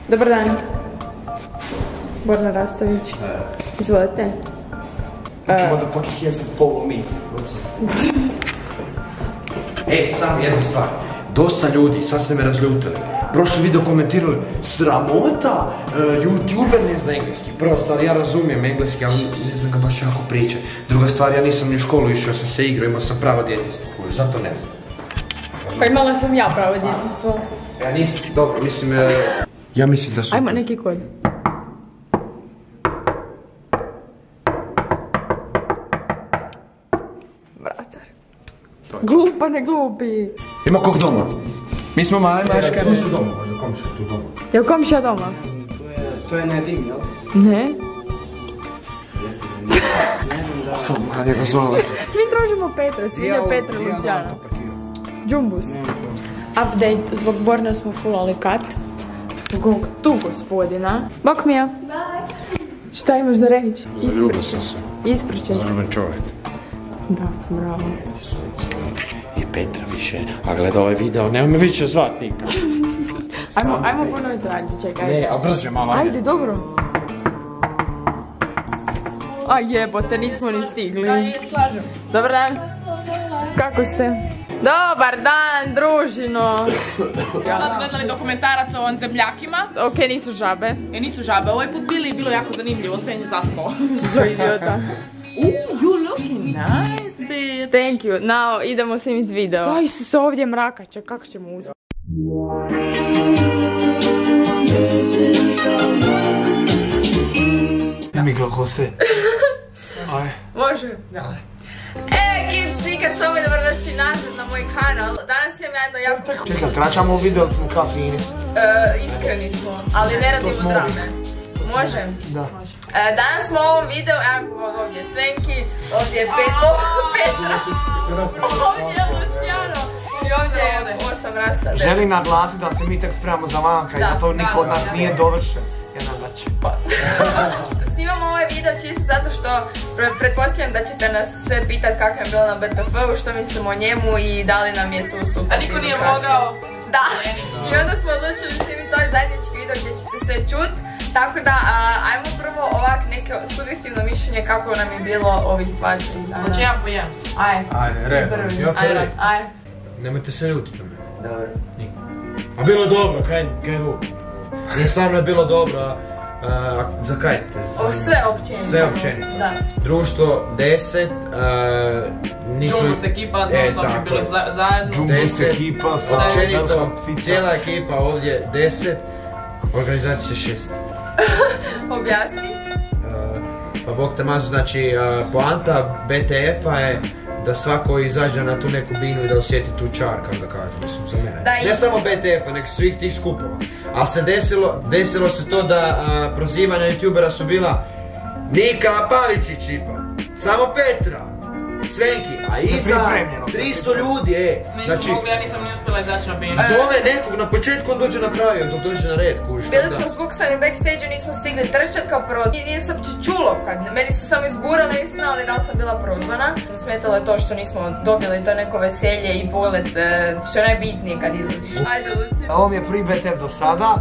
Dobar dan. Borna Rastović. Izvolite. What the fuck he has to follow me? Ej, samo jedna stvar. Dosta ljudi, sad ste me razljutili. Prošli video komentirali, sramota, youtuber ne zna engleski. Prva stvar, ja razumijem engleski, ali ne znam ga baš jako pričati. Druga stvar, ja nisam ni u školu išao, sam se igrao, imao sam pravo djetinjstvo, zato ne znam. Pa imala sam ja pravo djetinjstvo. Ja nisam, dobro, mislim, ja mislim da su... Ajmo neki kod. Vratar. Glupa, ne glupi. Ima kog doma? Mi smo mali maškari. Tu su doma, možda komšija tu doma. Jel komšija doma? To je Nedim, jel? Ne. Jeste Nedim. Sam mali ga zove. Mi tražimo Petra, sviđa Petra Luciana. Džumbus. Update, zbog Borna smo fulali kat. Zbog tu gospodina. Bok Mija. Bye. Šta imaš za reći? Zaljubio sam se. Ispričaj se. Zaljubljen čovjek. Da, bravo. I Petra više, a gleda ovaj video, nema me više zvat nikad. Ajmo ponoviti radnju, čekaj. Ne, a brže malo. Ajde, dobro. A jebote, nismo ni stigli. Da, je, slažem. Dobar dan. Kako ste? Dobar dan, družino. Sad gledali dokumentarac o zemljakima. Ok, nisu žabe. Nisu žabe, ovaj put bili i bilo jako zanimljivo, sve je zaspao. To je idiota. You looking nice, bitch. Thank you. Now, idemo snimiti video. Aj se ovdje mrakače, kako ćemo uzeti? Mi kako se. Aj. Može? Da. Keep sneaker, samo mi dobrodošli nazad na moj kanal. Danas imam jedno jako... Čekaj, tračamo video, smo kao fini. Iskreni smo, ali ne radimo drame. Može? Da. Danas smo u ovom videu, evo ovdje je Svenki, ovdje je Petra, ovdje je Luciano i ovdje je 8 rasta. Želim naglasiti da se mi tek spremamo za vanka i da to niko od nas nije dovršen. Jedan da će. Snimamo ovaj video čisto zato što pretpostavljam da ćete nas sve pitat kako je bilo na BTF-u, što mislimo o njemu i da li nam je tu super. A niko nije mogao. Da, i onda smo odlučili snimiti ovaj zajednički video gdje ćete sve čut. Tako da, ajmo prvo ovak neke subjektivno mišljenje kako nam je bilo ovih 2-3 dana. Znači ja po jedan. Ajde, red. ajde. Nemojte se ljutiti na mene. Dobro. A bilo je dobro, kaj luk. Nije stvarno je bilo dobro, za kaj te? Sve općenito. Sve općenito. Da. Društvo 10, Džumbus ekipa, non-stop je bili zajedno. Džumbus ekipa sa općenito, cijela ekipa ovdje 10, organizacija 6. Objasni. Pa Bog te mazu, znači poanta BTF-a je da svako izađe na tu neku binu i da osjeti tu čar, kako da kažem, mislim, za mene. Ne samo BTF-a, nego svih tih skupova. Ali se desilo se to da prozivanja youtubera su bila Nika Pavičićipa, samo Petra, Svenki, a iza 300 ljudi, Znači, ja nisam ni uspjela izaći na binu. Zove nekog na početku, on dođe na kraju, dok dođe na red, kužiš. Bili smo zbuksani backstage-u, nismo stigli trčat kao prvo. Nije se uopće čulo kad meni su samo izgurali i znali da li sam bila prozvana. Smetalo je to što nismo dobili to neko veselje i polet, što je najbitnije kad izlaziš. Ajde, Luci. Ovo mi je prvi BTF do sada.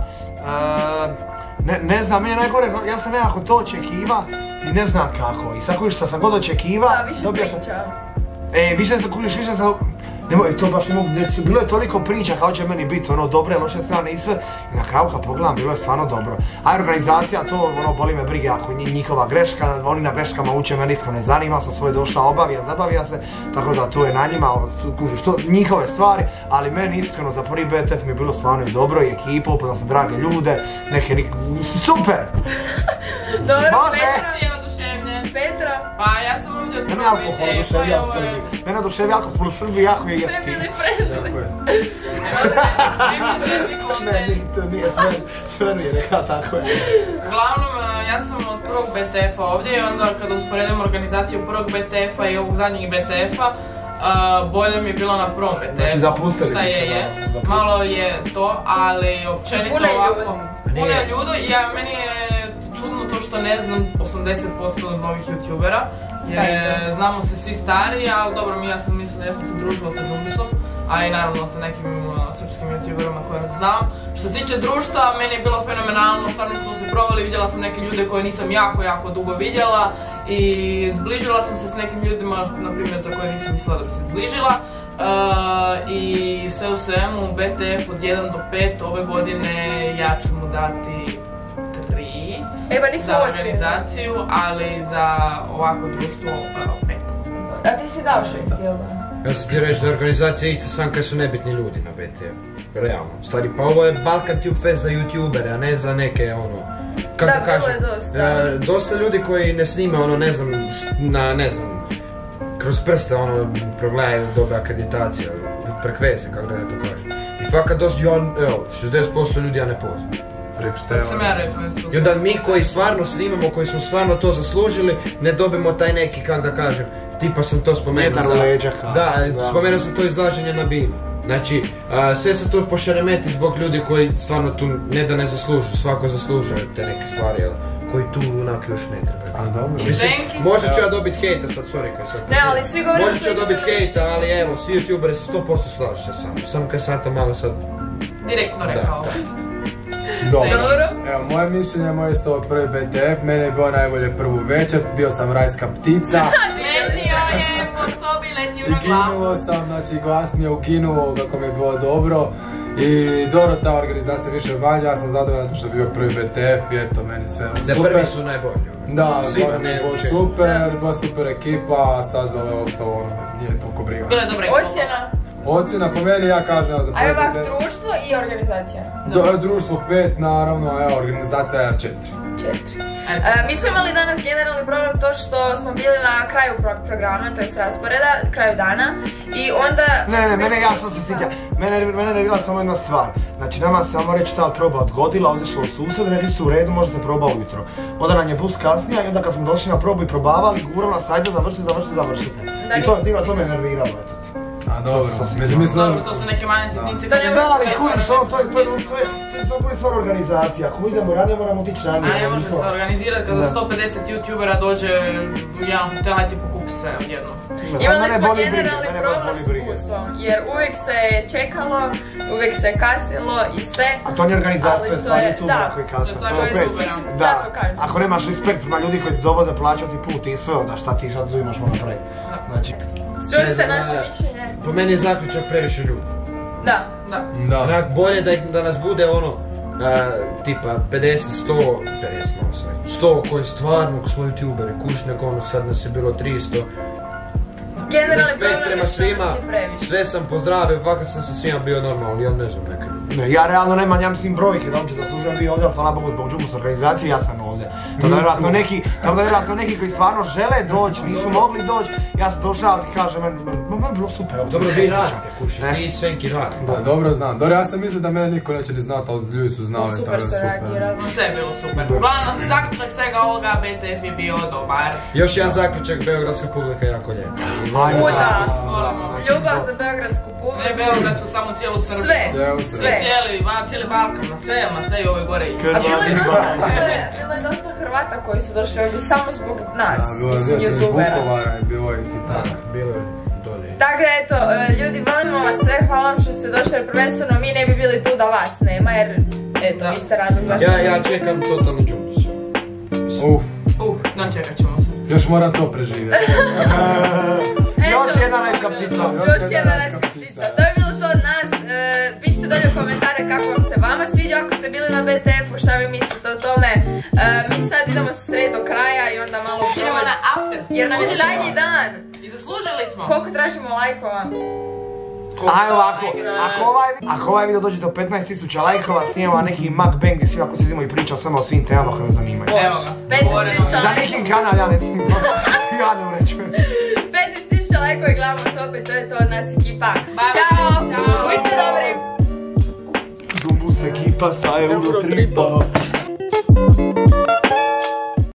Ne znam, meni je najgore, ja sam nekako to očekiva i ne znam kako. I sad kužiš što sam god očekiva, dobio sam... više sam... Nemoj, to baš ne mogu, bilo je toliko priča kao će meni biti, ono, dobre, loše strane i sve. I na kraju kad pogledam, bilo je stvarno dobro. A organizacija, to, ono, boli me brige ako njihova greška, oni na greškama uče, meni iskreno ne zanima, sam svoje došao, obavija, zabavija se. Tako da tu je na njima, kužiš, to njihove stvari, ali meni iskreno za prvi BTF mi je bilo stvarno i dobro, i ekipa, upoznao sam drage ljude, super! Dobro, Petra. Pa ja sam ovdje od prvog BTF-a i ovo je... Mene oduševi alkohol u Srbiji jako je jeftin. To nije sve mi je rekao, tako je. Uglavnom, ja sam od prvog BTF-a ovdje i onda kada usporedimo organizaciju prvog BTF-a i ovog zadnjeg BTF-a, bolje mi je bilo na prvom BTF-u. Znači zapustili šta je. Malo je to, ali općenito ovako... Puno je ljudi i meni je čudno to što ne znam 80% novih youtubera Jer znamo se svi stariji, ali dobro, ja sam mislila, ja sam se družila sa Džumbusom, a i naravno sa nekim srpskim youtuberima koje znam. Što se tiče društva, meni je bilo fenomenalno, stvarno smo se proveli, vidjela sam neke ljude koje nisam jako dugo vidjela i zbližila sam se s nekim ljudima, na primjer, za koje nisam mislila da bi se zbližila. I sve u svemu, BTF od 1 do 5 ove godine ja ću mu dati 3 za organizaciju, ali za ovako društvo 5. A ti si dao 6, jel da? Ja sam ti reći da je organizacija ista sam kad su nebitni ljudi na BTF. Realno. Stari, pa ovo je Balkan Tube Fest za youtubere, a ne za neke kako da kažem, dosta ljudi koji ne snime ne znam, kroz prste progledaju dobre akreditacije, prek veze, kako da ja to kažem. I fakat dosta, 60% ljudi ja ne poznam. I onda mi koji stvarno snimamo, koji smo stvarno to zaslužili, ne dobimo taj neki, kako da kažem, tipa sam to spomenuo spomenuo sam to izlaženje na binu. Znači, sve se to pošaremeti zbog ljudi koji stvarno tu ne zaslužuju, svako zaslužuje te neke stvari, koji tu onak još ne treba. Mislim, možda ću ja dobit hejta sad, sorry kaj sad. Ne, ali svi govorim možda ću ja dobit hejta, ali evo, svi youtuberi se 100% slažu se sam. Samo kaj sam to malo sad... Direktno rekao. Dobro. Evo, moje mišljenje, moje isto ovo prvi BTF, meni je bilo najbolje prvu večer, bio sam rajska ptica. Letio je po sobi, letio na glavu. I ginuo sam, znači glas mi je uginuo kako mi je bilo dobro. I dobro, ta organizacija više manje, ja sam zadovoljan zato što je bio prvi BTF i eto, meni sve super. Prvi su najbolji. Da, bilo super ekipa, a sad za ove ostalo, nije toliko briga. Bilo je dobra ekipa. Ocjena po meni, ja kažem za prvi BTF. A ovak društvo i organizacija? Društvo 5 naravno, a organizacija 4. Mi smo imali danas generalni problem to što smo bili na kraju programa, to je rasporeda, kraju dana i onda... Ne, mene jasno se sjeća, mene ne bila samo jedna stvar. Znači nama se, samo reći, ta proba odgodila, ozišla u sused, rekli su u redu, možete proba ujutro. Onda nam je bus kasnija i onda kad smo došli na probu i probavali, gurali nas, ajde završite. I to me nerviralo, eto. A dobro, dobro, to su neke manje sitnice. Da, ali kuriš, to je samo stvar organizacija. Ako idemo ranije, moramo otići ranije. A ne može se organizirati kada 150 youtubera dođe u jedan hotel i ti pokupi sve odjedno. Imali smo generalni problem s busom, jer uvijek se čekalo, uvijek se kasnilo i sve. A to nije organizacija, to je stvar youtubera koji kasno. To je super. Ako nemaš respekt prema ljudi koji ti dovode plaćati put i sve, onda šta ti sad imaš malo napraviti. Čuli ste naše mišljenje? Po meni je zaključak previše ljudi. Da. Bolje da nas bude tipa 100 koji stvarno smo youtuberi, kuš nego sad nas je bilo 300. Generalni problem prema svima, sve sam pozdravio, fakat sam sa svima bio normalno, ja ne znam neke ljudi. Ne, ja realno nemam jamstim brojke, da on će zaslužen bio ovdje, ali hvala Bogu zbog Džumbus organizacije, ja sam ovdje. Tako da vjerojatno neki koji stvarno žele doći, nisu mogli doći, ja sam došao i ti kažem, meni je bilo super. Dobro, vi radite, kuši, ti i Svenki radite. Da, dobro znam. Dobro, ja sam mislio da mene niko neće ni znati, ali ljudi su znali, to je super. Sve je bilo super. Uglavnom, zaključak svega ovoga, BTF je bio dobar. Još jedan zaključak, beogradska publika je jako lijepa. Ljubav za beogradsku publiku. Ne beogradsku, samo cijelu Srbiju. Sve. Cijeli Balkan, sve i ove gore. A bilo je dosta Hrvata koji su došli ovdje samo zbog nas, mislim, youtubera. Vukovara je bilo ih i tako. Bilo je dolje. Dakle, eto, ljudi, volimo vas sve, hvala vam što ste došli, jer prvenstveno mi ne bi bili tu da vas nema, jer, eto, vi ste razlog da ste... Ja čekam totalni Džumbus. Čekat ćemo se. Još moram to preživjeti. Još jedna rajska ptica. To je bilo to od nas. Pišite dolje u komentare kako vam se vama sviđa ako ste bili na BTF-u, šta vi mislite o tome. Mi sad idemo sred do kraja i onda malo idemo na after. Jer nam je zadnji dan. I zaslužili smo. Koliko tražimo lajkova? Ajde ovako, ako ovaj video dođe do 15.000 lajkova, snimamo neki mukbang i svi ako sedimo i pričamo samo o svim temama koje nas zanimaju. Evo ga. Za nekim kanal ja ne snimam, ja ne uređujem. 15.000 lajkova i gledamo se opet, to je to od nas ekipa. Ćao, budite dobri. Džumbus ekipa sa Eurotripa.